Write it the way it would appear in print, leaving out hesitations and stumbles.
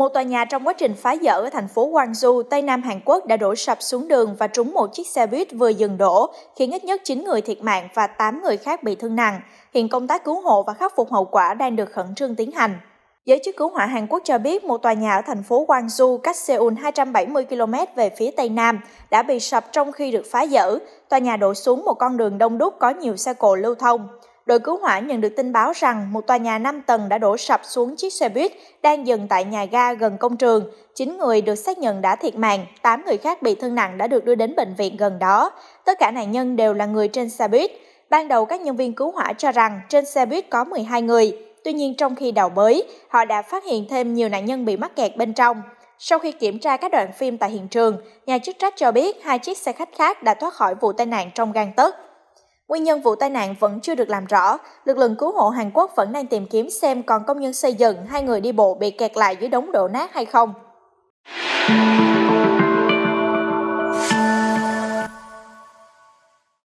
Một tòa nhà trong quá trình phá dỡ ở thành phố Gwangju, Tây Nam Hàn Quốc đã đổ sập xuống đường và trúng một chiếc xe buýt vừa dừng đổ, khiến ít nhất 9 người thiệt mạng và 8 người khác bị thương nặng. Hiện công tác cứu hộ và khắc phục hậu quả đang được khẩn trương tiến hành. Giới chức cứu hỏa Hàn Quốc cho biết một tòa nhà ở thành phố Gwangju, cách Seoul 270 km về phía Tây Nam, đã bị sập trong khi được phá dỡ. Tòa nhà đổ xuống một con đường đông đúc có nhiều xe cộ lưu thông. Đội cứu hỏa nhận được tin báo rằng một tòa nhà 5 tầng đã đổ sập xuống chiếc xe buýt đang dừng tại nhà ga gần công trường. 9 người được xác nhận đã thiệt mạng, 8 người khác bị thương nặng đã được đưa đến bệnh viện gần đó. Tất cả nạn nhân đều là người trên xe buýt. Ban đầu các nhân viên cứu hỏa cho rằng trên xe buýt có 12 người. Tuy nhiên trong khi đào bới, họ đã phát hiện thêm nhiều nạn nhân bị mắc kẹt bên trong. Sau khi kiểm tra các đoạn phim tại hiện trường, nhà chức trách cho biết 2 chiếc xe khách khác đã thoát khỏi vụ tai nạn trong gang tấc. Nguyên nhân vụ tai nạn vẫn chưa được làm rõ. Lực lượng cứu hộ Hàn Quốc vẫn đang tìm kiếm xem còn công nhân xây dựng hay người đi bộ bị kẹt lại dưới đống đổ nát hay không.